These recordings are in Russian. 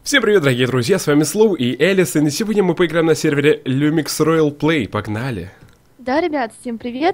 Всем привет, дорогие друзья, с вами Слоу и Элисон, и сегодня мы поиграем на сервере Lumix Royal Play, погнали! Да, ребят, всем привет!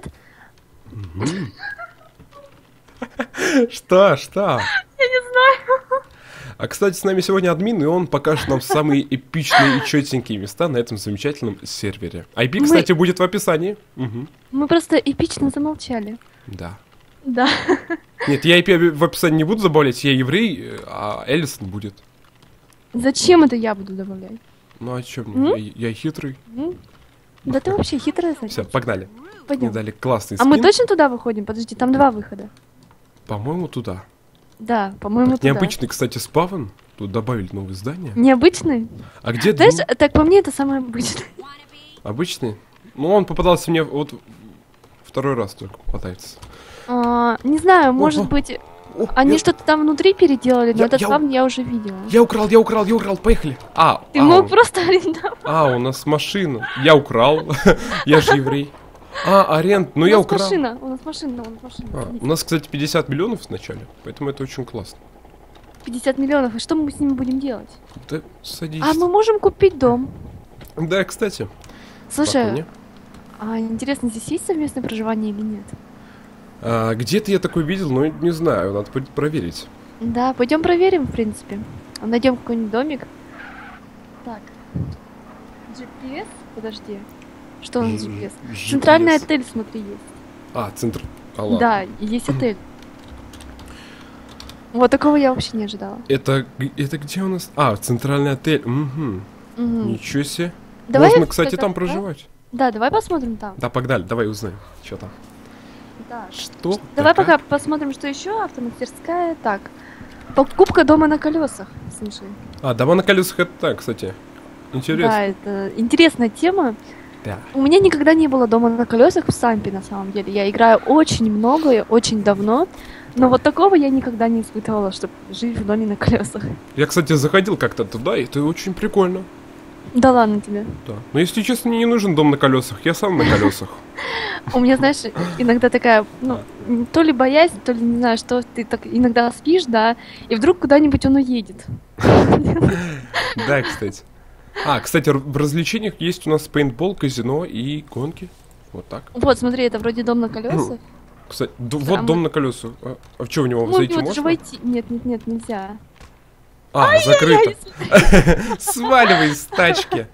Что? Я не знаю. А, кстати, с нами сегодня админ, и он покажет нам самые эпичные и четенькие места на этом замечательном сервере. IP, кстати, будет в описании. Мы просто эпично замолчали. Да. Да. Нет, я IP в описании не буду добавлять, я еврей, а Элисон будет. Зачем это я буду добавлять? Ну а чё мне, я хитрый. Да ты вообще хитрая, Все, Саня. погнали. Мне Пойдем. дали классный А скин. мы точно туда выходим? Подожди, там два выхода. По-моему, туда. Да, по-моему, туда. Необычный, кстати, спавн. Тут добавили новые здания. Необычный? А где Знаешь, так по мне это самое обычное. Обычный? Ну, он попадался мне вот второй раз только попадается. Не знаю, может быть, они что-то там внутри переделали, но этот спавн я уже видела. Я украл, поехали. Ты мог просто арендовать. У нас машина. Я украл. Я же еврей. Аренд, ну я украл. У нас машина. У нас, кстати, 50 миллионов в начале, поэтому это очень классно. 50 миллионов, и что мы с ними будем делать? Да садись. А мы можем купить дом. Да, кстати. Слушай, интересно, здесь есть совместное проживание или нет? Где-то я такой видел, но не знаю, надо проверить. Да, пойдем проверим, в принципе. Найдем какой-нибудь домик. Так. GPS? Подожди. Что у нас GPS? Центральный отель, смотри, есть. Центр. Ладно. Да, есть отель. Вот такого я вообще не ожидала. Это где у нас? Центральный отель. Ничего себе. Давай можно, кстати, там проживать. Да, давай посмотрим там. Да, погнали, давай узнаем, что там. Да. Что? Давай пока посмотрим, что еще. Автомастерская. Так. Покупка дома на колесах. Слушай. Дома на колесах это так, кстати. Интересно. Да, это интересная тема. Да. У меня никогда не было дома на колесах в Сампе, на самом деле. Я играю очень много и очень давно. Но вот такого я никогда не испытывала, чтобы жить в доме на колесах. Я, кстати, заходил как-то туда, и это очень прикольно. Да ладно тебе. Да. Но если честно, мне не нужен дом на колесах, я сам на колесах. У меня, знаешь, иногда такая, то ли боязнь, то ли не знаю, что ты так иногда спишь, да, и вдруг куда-нибудь он уедет. Да, кстати. Кстати, в развлечениях есть у нас пейнтбол, казино и гонки. Вот так. Вот, смотри, это вроде дом на колесах. Кстати, вот дом на колесах. А что, в него зайти можно? Войти. Нет, нельзя. Закрыто. Сваливай с тачки.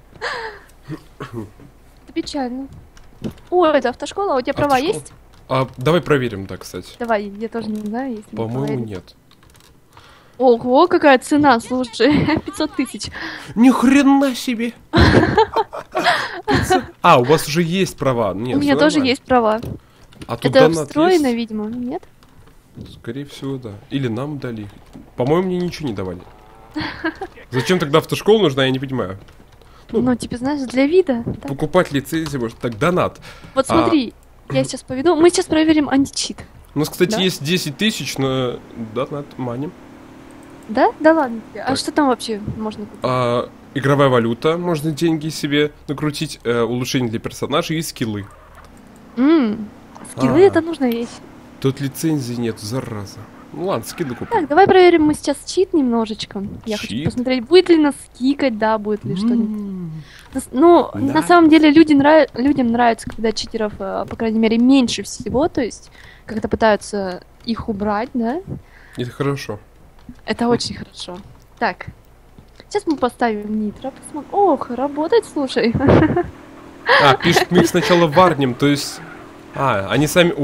Это печально. О, это автошкола, а у тебя права есть? Давай проверим, да, кстати. Давай, я тоже не знаю, есть. По-моему, нет. Ого, какая цена, слушай, 500 тысяч. Ни хрена себе! У вас уже есть права. Нет, у меня тоже есть права. Это встроено, видимо, нет? Скорее всего, да. Или нам дали. По-моему, мне ничего не давали. Зачем тогда автошкола нужна, я не понимаю. Типа, знаешь, для вида. Покупать лицензию, может, так донат. Вот смотри, я сейчас поведу. Мы сейчас проверим античит. У нас, кстати, есть 10 тысяч на донат маним. Да? Да ладно тебе. А что там вообще можно купить? Игровая валюта, можно деньги себе накрутить, улучшение для персонажей и скиллы. Скиллы это нужная вещь. Тут лицензии нет, зараза. Ну ладно, скиллы купим. Так, давай проверим мы сейчас чит немножечко. Я хочу посмотреть, будет ли нас кикать, да, будет ли что-нибудь. На самом деле людям нравится, когда читеров, по крайней мере, меньше всего, то есть как-то пытаются их убрать, да? Это хорошо. Это очень хорошо. Так, сейчас мы поставим нитро, посмотрим. Ох, работает, слушай. Пишут, мы их сначала варнем, то есть... они сами...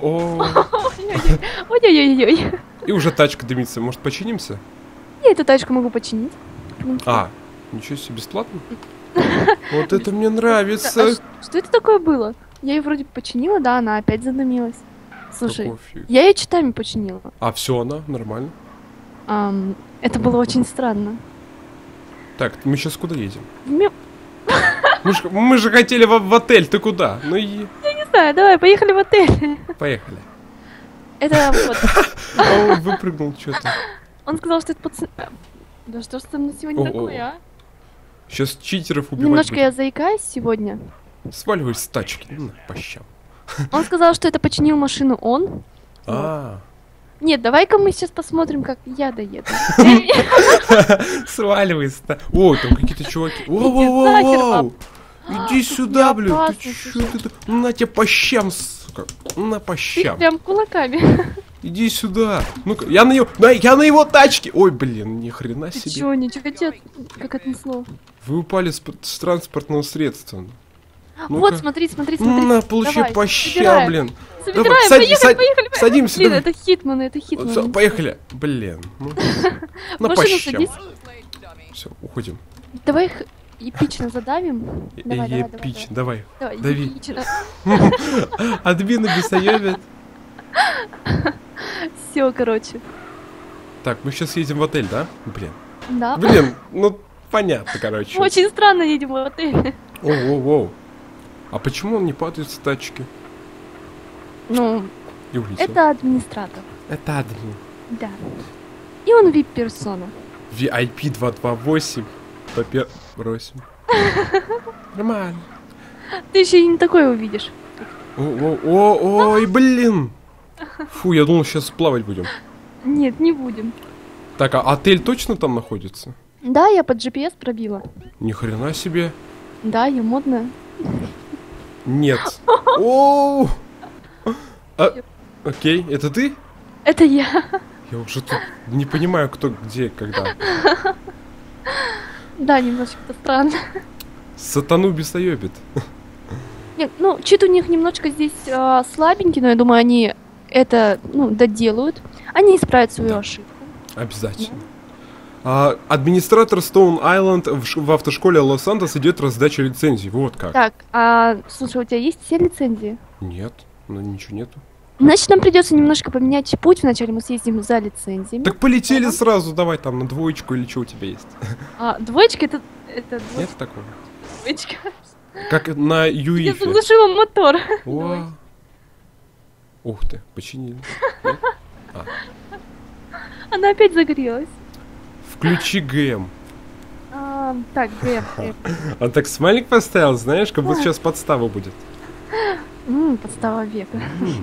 Ой-ой-ой-ой. И уже тачка дымится. Может, починимся? Я эту тачку могу починить. Ничего себе, бесплатно? Вот это мне нравится. Что это такое было? Я ее вроде починила, да, она опять задымилась. Слушай, я ее читами починила. Все она, нормально. Это было очень странно. Так, мы сейчас куда едем? Мы же хотели в отель, ты куда? Я не знаю, давай, поехали в отель. Поехали. Это вот. Он выпрыгнул что-то. Он сказал, что это пацан... Да что ж со мной сегодня такое, Сейчас читеров убивать немножко я заикаюсь сегодня. Сваливай с тачки, по щам. Он сказал, что это починил машину он. Нет, давай-ка мы сейчас посмотрим, как я доеду. Сваливай. О, там какие-то чуваки. Воу-воу-воу-воу. Иди сюда, блин. Ты чё ты? На тебе по щам, сука. На по щам. Прям кулаками. Иди сюда. Ну-ка, я на его тачке. Ой, блин, ни хрена Ты себе. чё, ничего тебе как отнесло? Вы упали с транспортного средства. Вот, смотри. На, получи Давай, по щам, собираем. блин. Собираем, Давай, поехали. Садимся. Блин, давай. это хитманы. Всё, поехали. Блин. Ну, на по Машину щам. садись. Все, уходим. Давай их эпично задавим. Давай. Эпично, давай. Давай, Дави. эпично. Админы бесоебят. Все, короче. Так, мы сейчас едем в отель, да? Да. Блин, ну понятно, короче. Очень странно едем в отель. Оу. А почему он не падает с тачки? Ну, И улетел. это администратор. Это админ. Да. И он вип-персона. VIP 228. Бросим. Нормально. Ты еще и не такое увидишь. Ой, блин. Фу, я думал, сейчас плавать будем. Нет, не будем. Так, а отель точно там находится? Да, я под GPS пробила. Ни хрена себе. Да, я модная. Нет. Оу. Окей, это ты? Это я. Я уже тут не понимаю, кто где, когда. Да, немножечко странно. Сатану бесоебит. Нет, ну, чит у них немножко здесь слабенький, но я думаю, они это, доделают. Они исправят свою ошибку. Обязательно. Администратор Stone Island в автошколе Лос-Сантос идет раздача лицензий. Вот как. Так, слушай, у тебя есть все лицензии? Нет, ну ничего нету. Значит, нам придется немножко поменять путь. Вначале мы съездим за лицензиями. Так полетели сразу, давай там на двоечку или что у тебя есть. Двоечка это Нет такого? двоечка. Как на Я ЮИФе. заглушила мотор. О. Ух ты, починили. Нет? Она опять загорелась. Включи ГМ. Так, ГМ. Он так смайлик поставил, знаешь, как будто сейчас подстава будет. Подстава века.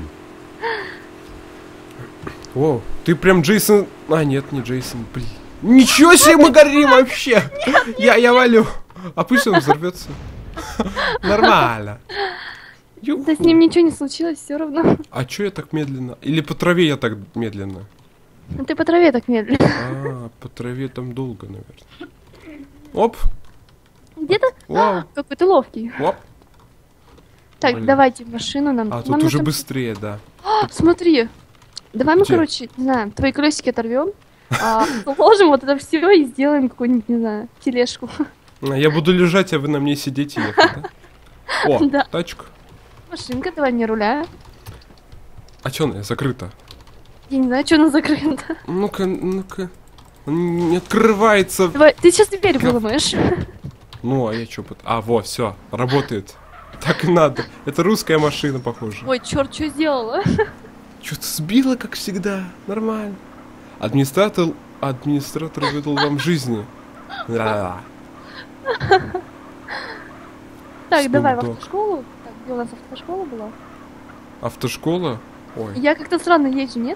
О, ты прям Джейсон... Нет, не Джейсон, блин. Ничего себе, мы горим вообще! Я валю. А пусть он взорвется. Нормально. Да с ним ничего не случилось, все равно. А чё я так медленно? Или по траве я так медленно? Ты по траве так медленно. По траве там долго, наверное. Оп. Где-то? Вау. Какой ты ловкий. Оп. Так, Блин. давайте машину нам. Тут нам уже нужно- быстрее, да. Смотри. Давай мы, Где? короче, не знаю, твои колесики оторвем, положим вот это все и сделаем какую-нибудь, не знаю, тележку. Я буду лежать, а вы на мне сидеть и ехать, да? О, Да. тачка. Машинка, давай не руля. А чё она закрыта? Я не знаю, что она закрыта. Ну-ка. Не открывается. Давай, ты сейчас дверь выломаешь. Ну, а я чё? Во, все, работает. Так и надо. Это русская машина, похоже. Ой, черт, что сделала? Что-то сбило, как всегда. Нормально. Администратор выдал вам жизни. Да. Так, давай в Снуп Дог. автошколу. Так, где у нас автошкола была? Автошкола? Ой. Я как-то странно езжу, нет?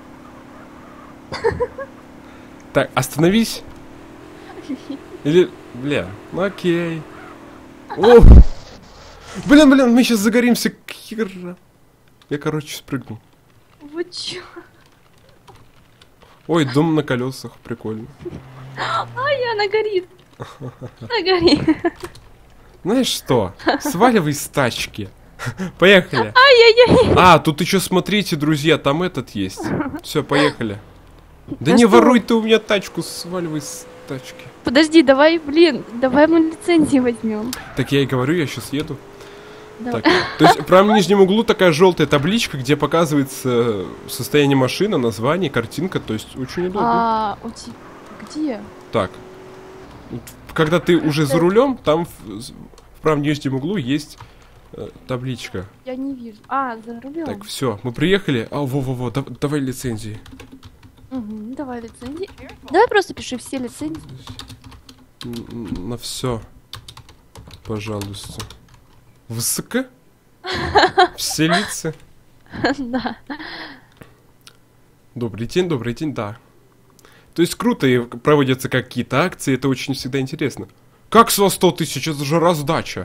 Так, остановись. Или, бля, ну окей. О! Блин, мы сейчас загоримся. Хера. Я, короче, спрыгнул. Вы чё? Ой, дом на колесах, прикольно. Ай, она горит. Она горит. Знаешь что? Сваливай с тачки. Поехали. Ай-яй-яй. Тут еще смотрите, друзья, там этот есть. Все, поехали. Да А не что? воруй ты у меня тачку, сваливай с тачки. Подожди, давай мы лицензии возьмем. Так я и говорю, я сейчас еду. Давай. Так, то есть в правом нижнем углу такая желтая табличка, где показывается состояние машины, название, картинка, то есть очень удобно. У тебя где? Так, вот когда ты уже за рулем, там в правом нижнем углу есть табличка. Я не вижу. За рулем. Так, все, мы приехали. Во, давай лицензии. Угу, давай лицензии. Давай просто пиши все лицензии. На все, пожалуйста.— Все лица. Да. добрый день, да. То есть круто, и проводятся какие-то акции, это очень всегда интересно. Как со 100 тысяч? Это же раздача.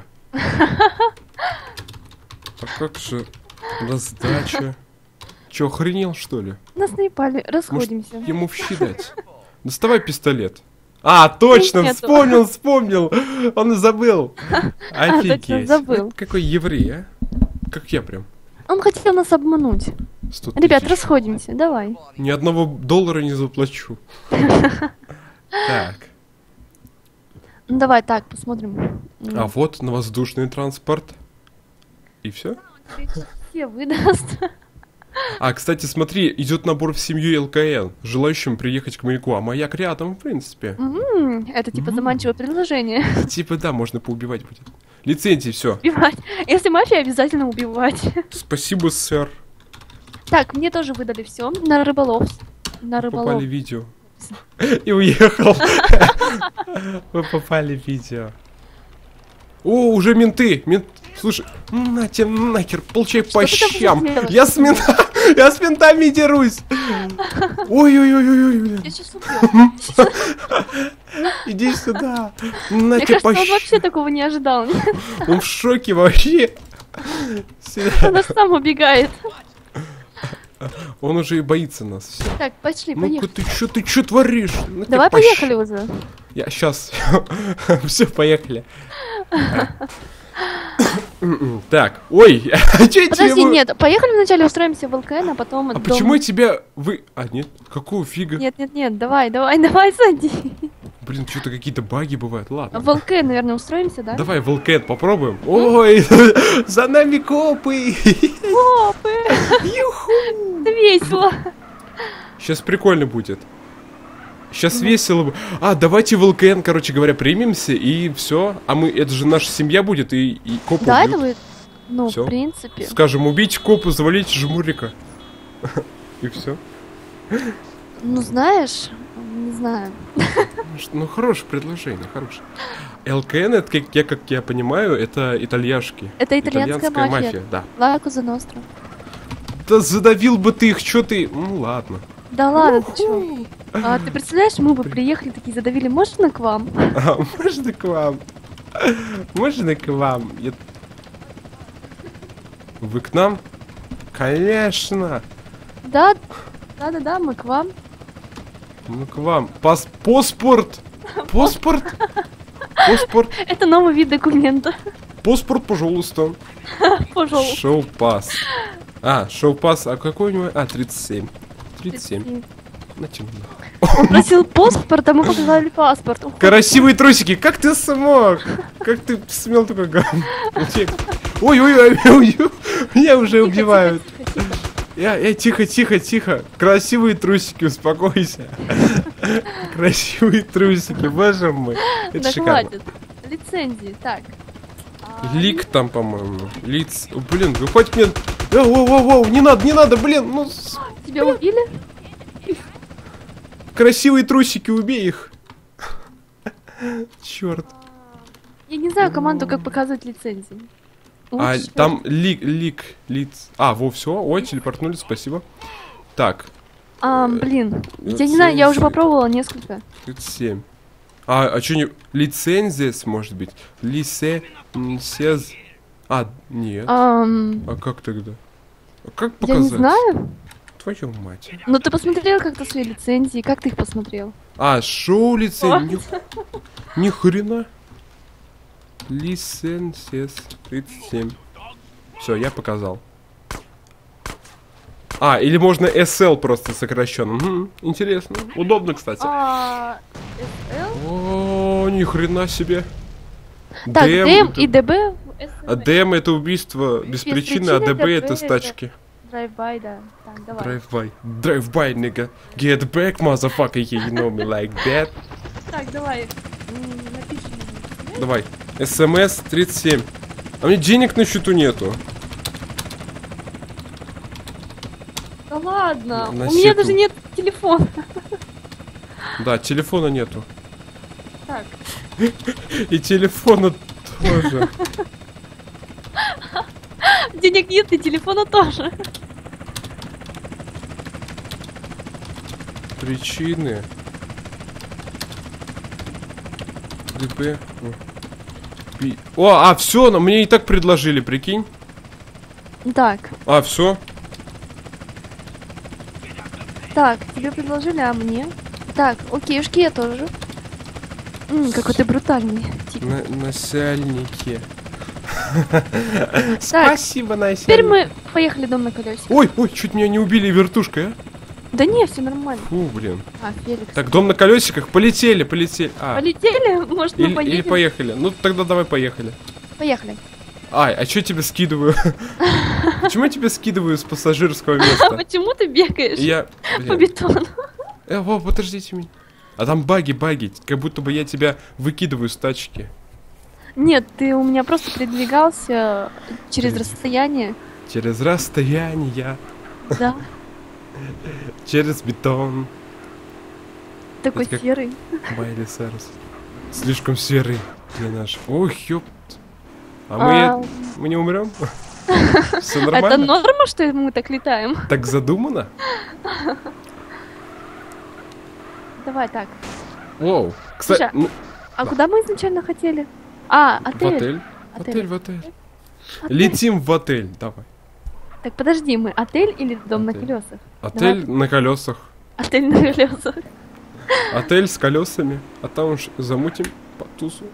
А как же раздача? Че, охренел, что ли? Нас наебали, Может, расходимся. ему в щи дать? Доставай пистолет. А, точно, Нету. вспомнил. Он и забыл. Офигеть. забыл. Какой еврей, а? Как я прям. Он хотел нас обмануть. 100 Ребят, тысяч. расходимся, давай. Ни одного доллара не заплачу. Так. Ну давай так, посмотрим. А вот на воздушный транспорт. И все? Все выдаст. А, кстати, смотри, идет набор в семью ЛКН, желающим приехать к маяку, а маяк рядом, в принципе. Это типа заманчивое предложение. Типа, да, можно поубивать будет. Лицензии, все. Убивать. Если мафия, обязательно убивать. Спасибо, сэр. Так, мне тоже выдали все на рыболов. На рыболов. Попали в видео. И уехал. Вы попали в видео. О, уже менты. Слушай, на тебе нахер, получай по ты там щам. делаешь? Я с ментами дерусь. Ой-ой-ой-ой. Я сейчас убью. Иди сюда. На Мне тебе по кажется, он вообще щам. такого не ожидал. Он в шоке вообще. Он аж сам убегает. Он уже и боится нас. Все. Так, пошли, Ну-ка, поехали. ты чё творишь? На тебя Давай по щ- поехали уже. Я сейчас. Все, поехали. Так, ой, а чё я Подожди, тебе... нет, поехали вначале устроимся в ЛКН, а потом... А почему я тебя... А, нет, какого фига? Нет, давай, садись. Блин, что-то какие-то баги бывают, ладно. В ЛКН, наверное, устроимся, да? Давай в ЛКН попробуем. Ой, за нами копы. Опы, Юху. это весело. Сейчас прикольно будет. Сейчас весело. А, давайте в ЛКН, короче говоря, примемся и все. А мы, это же наша семья будет и копы Да, убьют. это вы... Ну, Всё. в принципе. Скажем, убить копа, завалить жмурика. И все. Ну, знаешь, не знаю. Ну, хорошее предложение, хорошее. ЛКН, это, как я понимаю, это итальяшки. Это итальянская мафия. Да. Ла Коза Ностра. Да задавил бы ты их, что ты... Ну, ладно. Да ладно, ты чё? А ты представляешь, мы бы приехали такие, задавили, можно к вам? А, можно к вам? Можно к вам? Вы к нам? Конечно. Да, мы к вам. Ну, к вам. Паспорт. Паспорт. Паспорт. Это новый вид документа. Паспорт, пожалуйста. Пожалуйста. Шоу-пас. А, шоу-пас. А какой у него? А, 37. 37. Натяну. Он просил паспорт, а мы показали паспорт. Ух, Красивые трусики. Как ты смог? Как ты смел такой гам? Ой-ой-ой. Меня уже тихо, убивают. тихо, тихо. Тихо. Красивые трусики, успокойся. Красивые трусики, боже мой. Это Да шикарно. хватит. Лицензии, так. Лик там, по-моему. Лиц. Блин, вы хоть мне... Воу, не надо, блин. Ну, Тебя убили? красивые трусики, убей их. Черт. Я не знаю команду, как показывать лицензии. А Лучше там лиц. А, во, все. Ой, телепортнули, спасибо. Так, блин. Я не знаю, я уже попробовала несколько. 37. А что не... Лицензия, может быть? Лицензия... А, нет. А как тогда? А как Я показать? не знаю. Твою мать. Но ты посмотрел как-то свои лицензии? Как ты их посмотрел? А, шоу лицензия. Ни хрена. Лицензия 37. Все, я показал. А, или можно SL просто сокращенно. Интересно. Удобно, кстати. SL? О, ни хрена себе. Так, ДМ и ДБ. А ДМ это убийство без причины, а ДБ это стачки. Драйв-бай, да. Так, давай. Drive-by. Drive-by, nigga. Get back, motherfucker, you know me like that. Так, давай. Напишем. Давай. СМС 37. А мне денег на счету нету. Да ладно. На У меня секунду. даже нет телефона. Да, телефона нету. Так. И телефона тоже. Денег нет и телефона тоже. Причины. ДП. О, все, но мне и так предложили, прикинь. Так, А, все. так, тебе предложили, а мне? Так, окейшки, я тоже. Какой ты брутальный. Типа. Насяльники. Так, Спасибо, насяльник. теперь мы поехали дом на колесе. Ой, чуть меня не убили вертушкой, а? Да не, все нормально. Фу, блин. А, Феликс. Так, дом на колесиках, полетели. А, Полетели? Может, мы или поедем? поехали. Ну, тогда давай поехали. Поехали. Ай, а что тебе скидываю? Почему я тебе скидываю с пассажирского места? Почему ты бегаешь Я, по бетону? подождите меня. А там баги, как будто бы я тебя выкидываю с тачки. Нет, ты у меня просто передвигался через расстояние. Через расстояние, Да, через бетон. такой Это как- серый. Майли Сайрус. Слишком серый для наш. Ох, ёпт. А, Мы не умрем? Все Это нормально? норма, что мы так летаем? Так задумано? Давай так. Воу. Кстати, Слушай, ну, А Да. куда мы изначально хотели? А, в отель. отель. Отель. В отель. Отель. Летим в отель, давай. Так, подожди, мы отель или дом на Отель. колесах? Отель на колесах. Отель на колесах. Отель с колесами. А там уж замутим по тусу.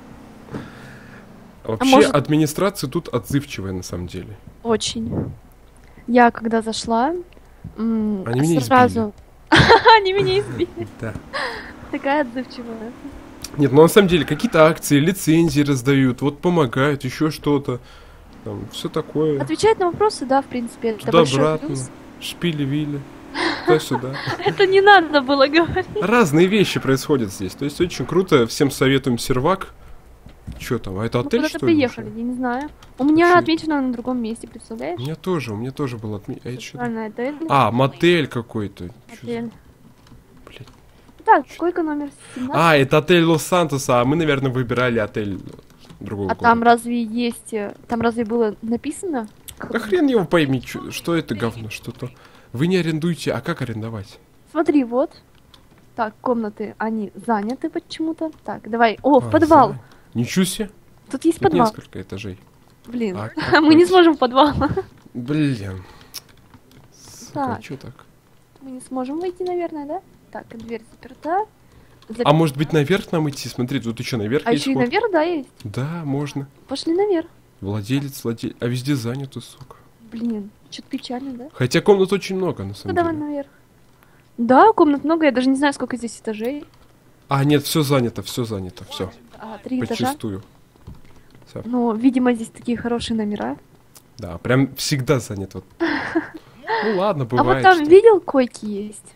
Вообще, может- администрация тут отзывчивая на самом деле. Очень. Я когда зашла, Они меня сразу... Они меня избили. Да. Такая отзывчивая. Нет, ну на самом деле какие-то акции, лицензии раздают, вот помогают, еще что-то. Там все такое. Отвечать на вопросы, да, в принципе, это большой Туда-обратно. плюс. Шпили-вили. Туда-сюда. Это не надо было говорить. Разные вещи происходят здесь. То есть очень круто. Всем советуем сервак. Че там? А это Мы отель, куда-то что ли? приехали, я не знаю. У меня Чё? отмечено на другом месте, представляешь? У меня тоже был отметь. А это что? Правильно, отель. Мотель какой-то. Чё за- Отель. Блин. Так, сколько номер 17? Это отель Лос-Сантоса, а мы, наверное, выбирали отель другого А города. там разве есть... Там разве было написано? Да хрен его пойми, что это говно, что-то. Вы не арендуете, а как арендовать? Смотри, вот. Так, комнаты, они заняты почему-то. Так, давай. О, в подвал. знаю. Ничего себе. Тут есть Тут подвал. несколько этажей. Блин, А как мы не быть? сможем в подвал. Блин. Сука, Так. чё так? Мы не сможем выйти, наверное, да? Так, дверь заперта. А может быть наверх нам идти? Смотри, тут еще наверх А есть еще и ход. наверх, да, есть? Да, можно. Пошли наверх. Владелец. А везде занято, сука. Блин, что-то печально, да? Хотя комнат очень много, на Ну, самом давай деле. наверх. Да, комнат много, я даже не знаю, сколько здесь этажей. А, нет, все занято, все. 3 этажа. Подчистую. Ну, видимо, здесь такие хорошие номера. Да, прям всегда занят. Вот. Ну ладно, А бывает. вот там, что- видел, койки есть?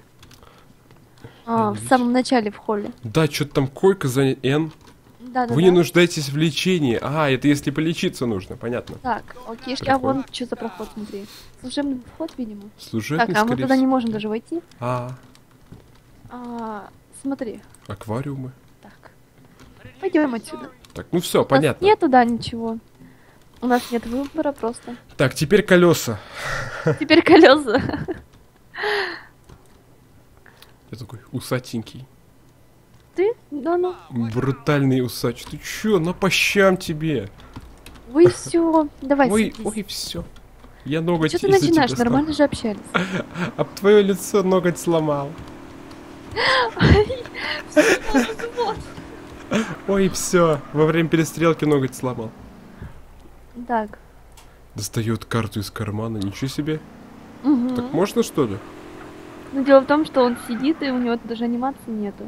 Я В не самом начале в холле. Да, что-то там койка занят. Н. Да, да, Вы да. не нуждаетесь в лечении. А, это если полечиться нужно, понятно. Так, окей, а Проход. вон что за проход, смотри. Служебный вход, видимо. Служебный, Так, а мы скорее туда не всего. можем даже войти. Смотри. Аквариумы. Так. Пойдем отсюда. Так, ну все, У нас понятно. нет туда ничего. У нас нет выбора просто. Так, теперь колеса. Теперь колеса. Я такой усатенький. Ты? Да ну. Брутальный усач. Ты чё, на пощам тебе. Ой, все. Давай, Ой, садись. ой, все. Я ноготь Что ты из-за начинаешь? тебя Нормально же общались. Об твое лицо ноготь сломал. Ой, все. Во время перестрелки ноготь сломал. Так. Достает карту из кармана. Ничего себе. Мгм. Так можно, что ли? Но дело в том, что он сидит, и у него даже анимации нету.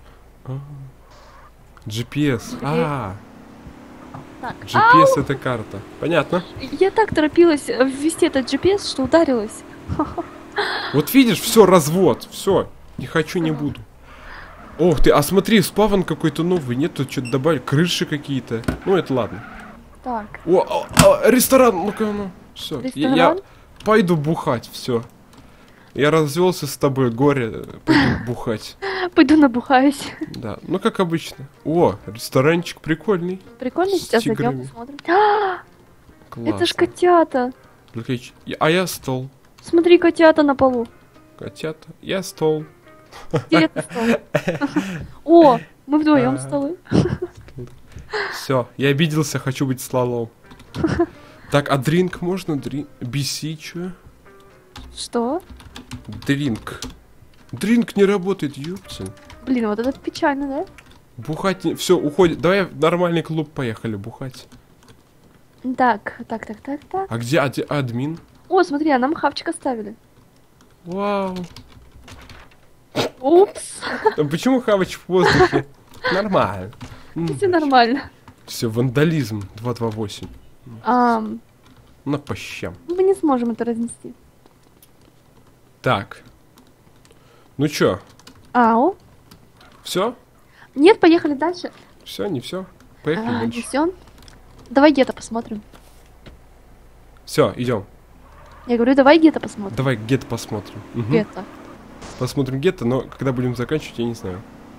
GPS. Так. GPS это карта. Понятно. Я так торопилась ввести этот GPS, что ударилась. Вот видишь, все, развод. Все. Не хочу, не буду. Ох ты, а смотри, спавн какой-то новый. Нет, тут что-то добавили. Крыши какие-то. Ну, это ладно. Так. Ресторан. Ну-ка, ну. Все. Я Ресторан? пойду бухать. Все. Я развелся с тобой, горе. Пойду бухать. Пойду набухаюсь. Да. Ну, как обычно. О, ресторанчик прикольный. Прикольно, С сейчас зайдем, тиграми. посмотрим. Классно. Это ж котята. Только а я стол. Смотри, котята на полу. Котята. Я стол. Где это стол? О, мы вдвоем столы. Все, я обиделся, хочу быть слалом. Так, а дринк можно? BC, чё? Что? Дринк. Дринк не работает, ёптин. Блин, вот это печально, да? Бухать не... Все, уходит. Давай в нормальный клуб поехали бухать. Так. А где админ? О, смотри, а нам хавчик оставили. Вау. Упс. А почему хавач в воздухе? Нормально. Все нормально. Все, вандализм 228. На по щам. Мы не сможем это разнести. Так. Ну чё? Ау. Все? Нет, поехали дальше. Все, не все. Поехали дальше. Не всё? Давай гетто посмотрим. Все, идем. Я говорю, давай гетто посмотрим. Давай гетто посмотрим. Угу. Гетто. Посмотрим гетто, но когда будем заканчивать, я не знаю.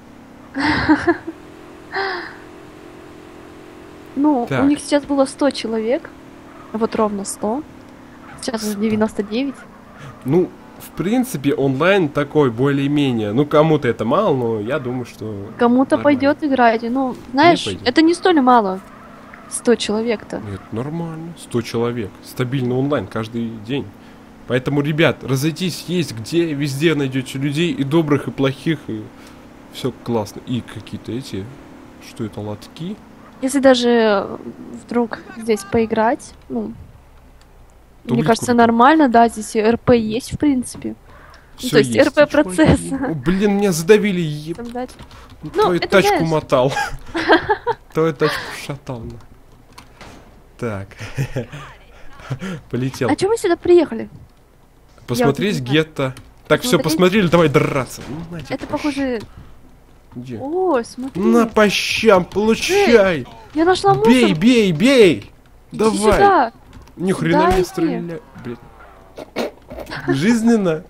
Ну, Так. у них сейчас было 100 человек. Вот ровно 100. Сейчас уже 99. Ну, в принципе, онлайн такой, более-менее. Ну, кому-то это мало, но я думаю, что... Кому-то нормально. пойдет играть. Ну, знаешь, пойдет. это не столь мало. 100 человек-то. Нет, нормально. 100 человек. Стабильно онлайн каждый день. Поэтому, ребят, разойтись есть где, везде найдете людей, и добрых, и плохих, и все классно. И какие-то эти, что это, лотки? Если даже вдруг здесь поиграть, ну, То мне будет кажется, круто. нормально, да, здесь РП есть, в принципе. Всё то есть есть. РП-процесс. О, блин, меня задавили, Там дать. Твою это тачку знаешь. мотал. Твою тачку шатал. Так. Полетел. А чё мы сюда приехали? Посмотреть Я вот не знаю. гетто. Так, все, Посмотреть? посмотрели, давай драться. Ну, знаете, Это проще. похоже... Где? О, смотри. На по щам, получай! Я нашла мусор. Бей, бей, бей! Иди Давай! сюда. Ни хрена Дай не мне. стреляй. Блядь. Жизненно.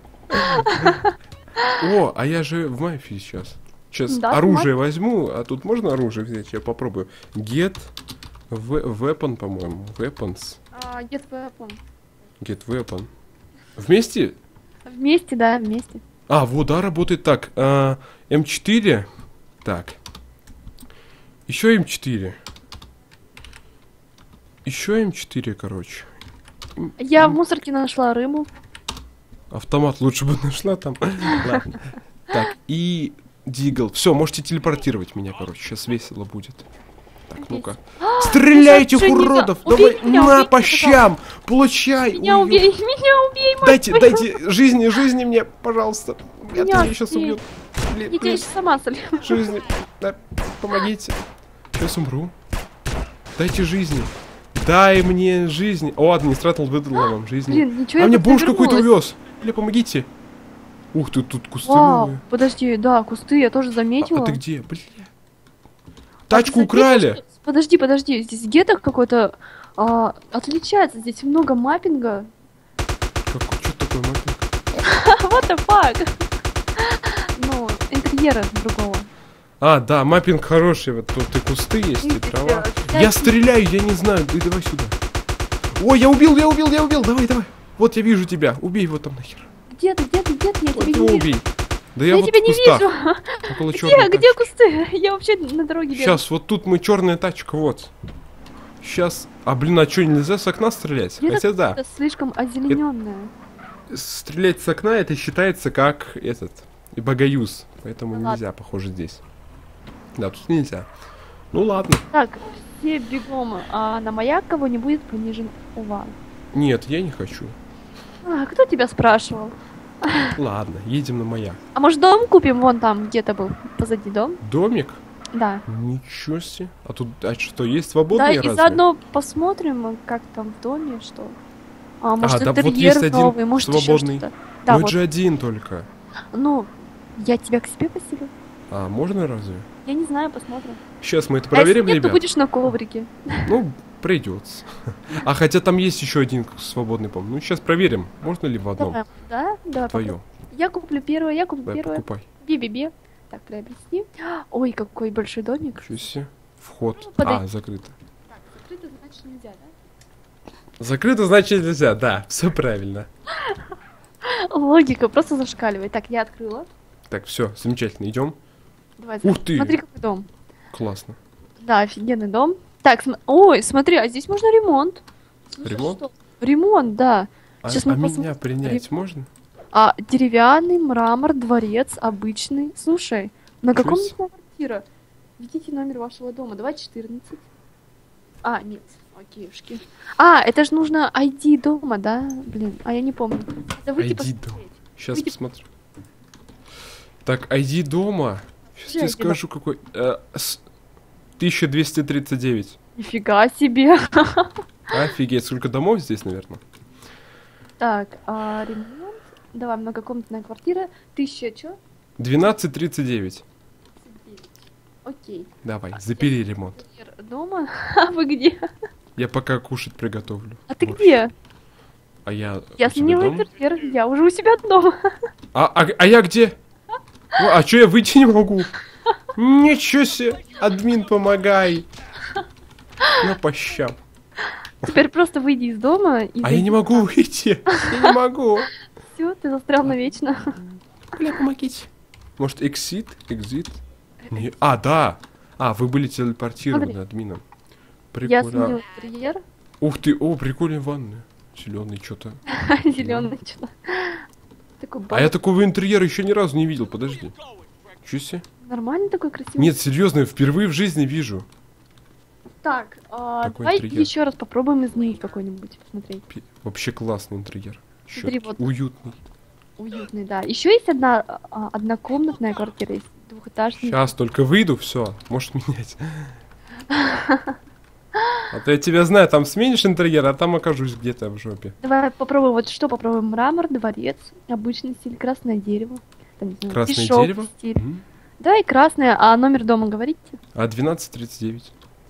О, а я же в мафии сейчас. Сейчас Да, ты оружие возьму, а тут можно оружие взять? Я попробую. Get weapon, по-моему. Weapons. Get weapon. Get weapon. Вместе? Вместе, да, вместе. А, вот, да, работает так. М4. Так. Еще М4. Еще М4, короче. Я в мусорке нашла рыбу. Автомат лучше бы нашла там. Ладно. Так, и Дигл. Все, можете телепортировать меня, короче. Сейчас весело будет. Так, ну-ка. Стреляйте, что, нельзя? уродов! Убей Давай, меня, на, убей, по щам! Получай! Меня Ой, убей, меня убей, мать Дайте, твою. дайте жизни мне, пожалуйста. Меня Меня сейчас убей. убьют. Блин, Я тебя блин, сейчас сама солью. жизни. Да, помогите. Сейчас умру. Дайте жизни. Дай мне жизни. О, администратор выдал вам жизни. Блин, ничего, А я мне тут бомж какой-то вернулась. увез. Бля, помогите. Ух ты, тут кусты Вау, новые. подожди, да, кусты, я тоже заметила. А ты где? Бля. Тачку Ты заметил, украли. что- Подожди, здесь гетто какой-то отличается, здесь много маппинга. Что такое маппинг? What the fuck? Ну, интерьера другого. А, да, маппинг хороший. Вот тут и кусты есть, и Видите, трава. всякие- Я стреляю, я не знаю. Ты давай сюда. Ой, я убил. Давай. Вот я вижу тебя. Убей его там нахер. Где ты, я Вот тебя его не вижу. убей. Да Я я вот тебя в не кустах. вижу. Около черной Где кусты? Я вообще на дороге бегаю. Сейчас, вот тут мы черная тачка, вот. Сейчас. А блин, а что, нельзя с окна стрелять? Где-то Хотя да. Это слишком озелененное. Стрелять с окна это считается как этот и богоюз. Поэтому Да нельзя, похоже, здесь. Да, тут нельзя. Ну ладно. Так, все бегом, а на маяк кого не будет понижен увал. Нет, я не хочу. А, кто тебя спрашивал? Ладно, едем на маяк. А может дом купим? Вон там где-то был позади дом. Домик? Да. Ничего себе. А тут, а что, есть Да, свободные и разве? заодно посмотрим, как там в доме, что. А, может, да, вот интерьер есть один новый, может, еще свободный. что-то. Ну Да, это вот. же один только. Ну, я тебя к себе поселю. А можно разве? Я не знаю, посмотрим. Сейчас мы это А если проверим, нет, то ребят. будешь на коврике. Ну, придется. А хотя там есть еще один свободный, по-моему. Ну, сейчас проверим, можно ли в одном. Давай. Да? Да, Твое. Я куплю первое, я куплю Давай, первое. покупай. Би-би-би. Так, приобрести. Ой, какой большой домик. Ничего себе. Вход. Ну, подойди. А, закрыто. Так, закрыто, значит нельзя, да? Закрыто, значит нельзя, да, все правильно. Логика просто зашкаливает. Так, я открыла. Так, все, замечательно, идем. Давай, Ух ты! смотри, какой дом. Классно. Да, офигенный дом. Так, ой, смотри, а здесь можно ремонт. Слушай, Ремонт? что? Ремонт, да. А, Сейчас мы меня посмотрим. принять можно? Деревянный, мрамор, дворец, обычный. Слушай, многокомнатная квартира. Введите номер вашего дома. Давай 14. Нет. Окейшки. Это же нужно ID дома, да? Блин, я не помню. Да выйди ID посмотреть. дома. Сейчас Выйди. посмотрю. Так, ID дома. Сейчас Где тебе ID скажу, какой. 1239. Нифига себе. Офигеть, сколько домов здесь, наверное? Так, ремонт. Давай, многокомнатная квартира. 1000 чё? 1239. Окей. Давай, запери ремонт. Дома? А вы где? Я пока кушать приготовлю. А ты Может. где? А я. Я у тебя сменила дома? интерьер. Я уже у себя дома. А я где? А чё я выйти не могу? Ничего себе! Админ, помогай! Ну, по щам. Теперь просто выйди из дома и... А я не могу выйти! Я не могу! Все, ты застрял навечно. Бля, помогите. Может, exit? Не. Да! Вы были телепортированы Смотри. админом. Я Прикольно. сменила интерьер. Ух ты, прикольная ванная. Зеленый что-то. Зеленый что-то. Такой А я такого интерьера еще ни разу не видел, подожди. Чё себе? Нормальный такой красивый. Нет, серьезно, я впервые в жизни вижу. Так, Такой давай интерьер. еще раз попробуем изменить какой-нибудь. Посмотреть. Вообще классный интерьер. Смотри, Чёткий, вот. уютный. Уютный, да. Еще есть однокомнатная квартира, есть двухэтажная. Сейчас только выйду, все, можешь менять. А то я тебя знаю, там сменишь интерьер, а там окажусь где-то в жопе. Давай попробуем, попробуем? Мрамор, дворец, обычный стиль, красное дерево. Там, не знаю, Красное дешёвый дерево? стиль. Да, и красное. А номер дома говорите? 1239.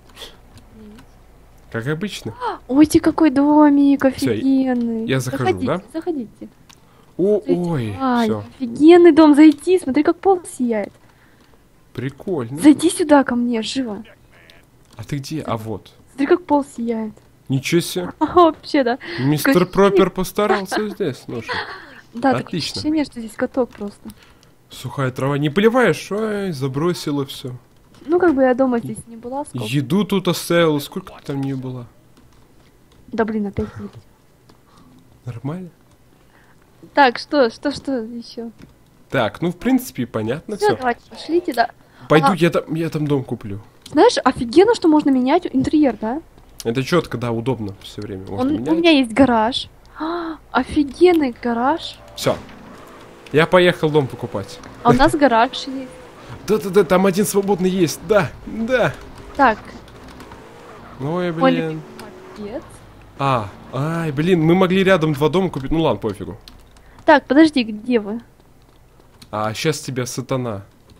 Как обычно. Ой, ты какой домик Всё, офигенный. я захожу, заходите, да? Заходите. Ой, все. Офигенный дом, зайди, смотри, как пол сияет. Прикольно. Зайди сюда ко мне, живо. А ты где? А вот. Смотри, как пол сияет. Ничего себе. Вообще, да. Мистер Такой Пропер постарался здесь. Слушай, Да, такое отлично. ощущение, что здесь каток просто. Сухая трава. Не поливаешь? Ой, забросила все. Ну, как бы я дома здесь не была, сколько. Еду тут оставила. Сколько ты там не была? Да блин, опять будет. Нормально? Так, что еще? Так, ну в принципе понятно Все, все. давайте, пошлите, да. Пойду, Ага. я там дом куплю. Знаешь, офигенно, что можно менять интерьер, да? Это четко, да, удобно все время. Можно У менять. меня есть гараж. Офигенный гараж. Все. Я поехал дом покупать. А у нас гараж есть. Да, там один свободный есть. Да. Так, Ой, мой блин. любимый мопед. Ай, блин, мы могли рядом два дома купить. Ну ладно, пофигу. Так, подожди, где вы? А сейчас тебя сатана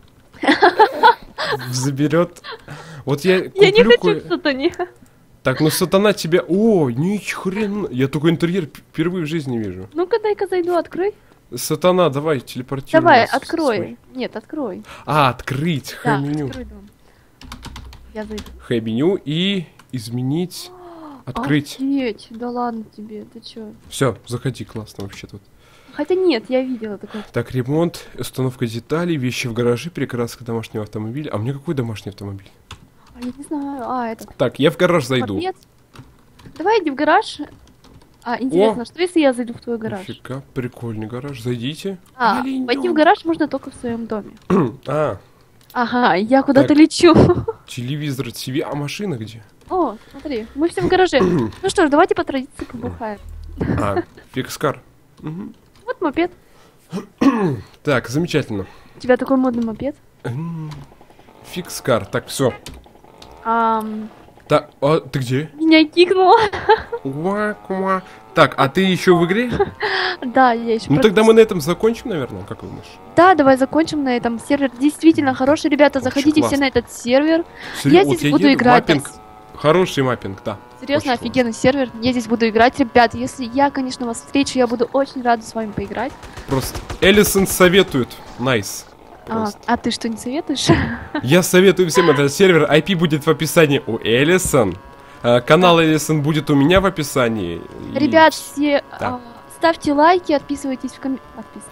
заберет. Вот я куплю Я не хочу кое- к сатане. Так, ну сатана тебя... О, ни хрена. Я только интерьер впервые в жизни вижу. Ну-ка, дай-ка зайду, открой. Сатана, давай, телепортируй Давай, нас открой. свой. Нет, открой. Открыть Да, хэменю. открой дом. Я зайду. Хэменю и изменить. Открыть. Офигеть, да ладно тебе, ты чё? Все, заходи, классно вообще тут. Хотя нет, я видела такой. Так, ремонт, установка деталей, вещи в гараже, перекраска домашнего автомобиля. А мне какой домашний автомобиль? Я не знаю, это. Так, я в гараж зайду. Мопед. Давай иди в гараж. Интересно, что если я зайду в твой гараж? Нифига, прикольный гараж. Зайдите. Пойти в гараж можно только в своем доме. А, Ага, я куда-то Так. лечу. телевизор, ТВ. А машина где? О, смотри, мы все в гараже. Ну что ж, давайте по традиции побухаем. Фикскар. Мгм. Вот мопед. Так, замечательно. У тебя такой модный мопед. Фикскар. Так, все. Ам, Так, ты где? Меня кикнуло. Уа-куа. Так, а ты еще в игре? Да, я еще. Ну тогда мы на этом закончим, наверное, как вы думаешь? Да, давай закончим на этом. Сервер действительно хороший, ребята. Вообще Заходите все классно. на этот сервер. Серьё- Я вот здесь буду еду, играть. маппинг. Хороший маппинг, да. Серьезно, Очень офигенный сервер. Я здесь буду играть, ребят. Если я, конечно, вас встречу, я буду очень рада с вами поиграть. Просто Элисон советует. Найс. Просто. А ты что, не советуешь? Я советую всем этот сервер. IP будет в описании у Элисон. Канал Элисон будет у меня в описании. И Ребят, все Да. ставьте лайки, отписывайтесь в комментариях.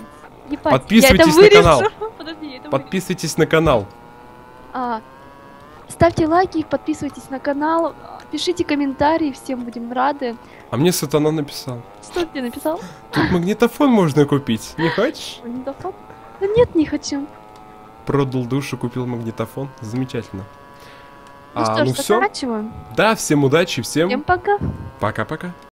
Ебать, Подписывайтесь я на это канал. вырежу. Подожди, я это Подписывайтесь на канал. вырежу. Ставьте лайки, подписывайтесь на канал, пишите комментарии, всем будем рады. А мне сатана написал. Что ты написал? Тут магнитофон можно купить. Не хочешь? Магнитофон? Да нет, не хочу. Продал душу, купил магнитофон. Замечательно. Ну что ж, всё. заканчиваем. Да, всем удачи, всем Всем пока. пока-пока.